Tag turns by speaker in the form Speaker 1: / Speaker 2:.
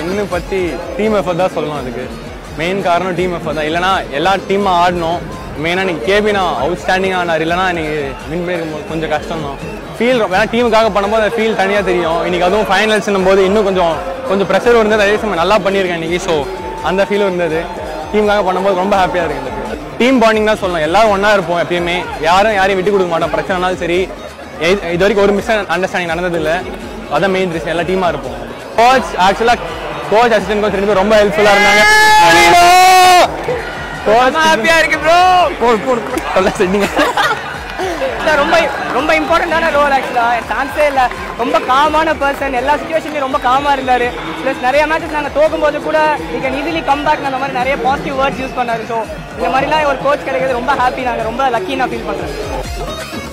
Speaker 1: வின்னு பற்றி team effort தான் சொல்லணும். அதுக்கு மெயின் காரணம் டீம் எஃபர்ட் தான். இல்லைனா எல்லா டீமும் ஆடணும். மெயினாக நீங்கள் கேபினா அவுட்ஸ்டாண்டிங்காக ஆனார். இல்லைனா நீங்கள் வின் பண்ணிருக்கும்போது கொஞ்சம் கஷ்டம் தான். ஃபீல் வேணா டீமுக்காக பண்ணும்போது அந்த ஃபீல் தனியாக தெரியும். இன்றைக்கி அதுவும் ஃபைனல்ஸ்னும் போது இன்னும் கொஞ்சம் ப்ரெஷர் இருந்தது. அதே சமயம் நல்லா பண்ணியிருக்கேன் இன்றைக்கி. ஸோ அந்த ஃபீலும் இருந்தது. டீமுக்காக பண்ணும்போது ரொம்ப ஹாப்பியாக இருக்குது. டீம் பாண்டிங் தான் சொல்லணும். எல்லாரும் ஒன்றா இருப்போம் எப்பயுமே. யாரையும் விட்டு கொடுக்க மாட்டோம். பிரச்சனைனாலும் சரி, இது வரைக்கும் ஒரு மிஸ் அண்டர்ஸ்டாண்டிங் நடந்ததில்லை. அதான் மெயின் ரீசன். எல்லாம் டீமாக இருப்போம். ஆக்சுவலாக கோச் அசிஸ்டன்ட் கோச் 2 பேரும் ரொம்ப ஹெல்ப்ஃபுல்லாக இருந்தாங்க. கோச் ஹாப்பியாக இருக்கு ப்ரோ. சொல்ல சொன்னீங்க.
Speaker 2: ரொம்ப ரொம்ப இம்பார்ட்டண்டான ரோல். ஆக்சுவலாக சான்ஸே இல்லை. ரொம்ப காமான பர்சன். எல்லா சுச்சுவேஷன்லையும் ரொம்ப காமாக இருந்தார். ப்ளஸ் நிறைய மேட்சஸ் நாங்கள் தோக்கும்போது கூட we can easily come back அந்த மாதிரி நிறைய பாசிட்டிவ் வேர்ட்ஸ் யூஸ் பண்ணாரு. ஸோ இந்த மாதிரிலாம் ஒரு கோச் கிடைக்கிறது ரொம்ப ஹாப்பி. நாங்கள் ரொம்ப லக்கி நான் ஃபீல் பண்ணுறேன்.